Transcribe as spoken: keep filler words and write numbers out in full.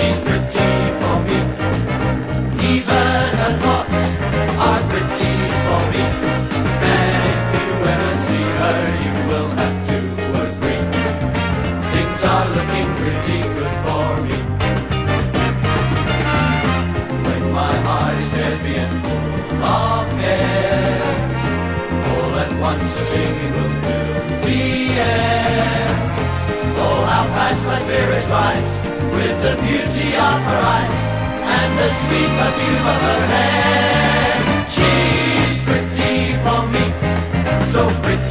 she's pretty for me. Even her thoughts are pretty for me. And if you ever see her, you will have to agree. Things are looking pretty good for me. When my heart is heavy and full of care, all at once a singing will fill the air. Oh, how fast my spirits rise with the beauty of her eyes and the sweet perfume of her hair. She's pretty for me, so pretty